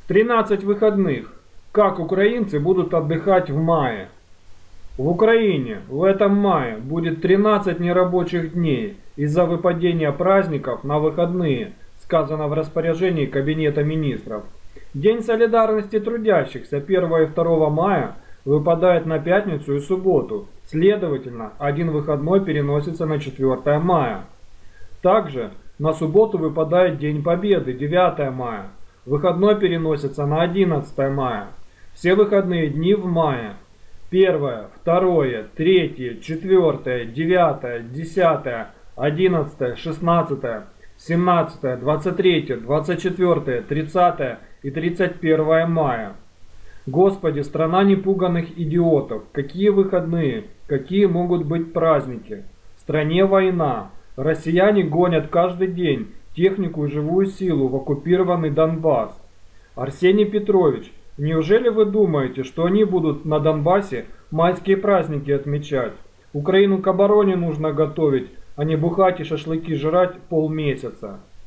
13 выходных. Как украинцы будут отдыхать в мае? В Украине в этом мае будет 13 нерабочих дней из-за выпадения праздников на выходные, сказано в распоряжении Кабинета министров. День солидарности трудящихся 1 и 2 мая выпадает на пятницу и субботу, следовательно, один выходной переносится на 4 мая. Также на субботу выпадает День Победы 9 мая, выходной переносится на 11 мая. Все выходные дни в мае: 1, 2, 3, 4, 9, 10, 11, 16, 17, 23, 24, 30 и 31 мая. Господи, страна непуганых идиотов, какие выходные, какие могут быть праздники? В стране война, россияне гонят каждый день технику и живую силу в оккупированный Донбасс. Арсений Петрович, неужели вы думаете, что они будут на Донбассе майские праздники отмечать? Украину к обороне нужно готовить, а не бухать и шашлыки жрать полмесяца.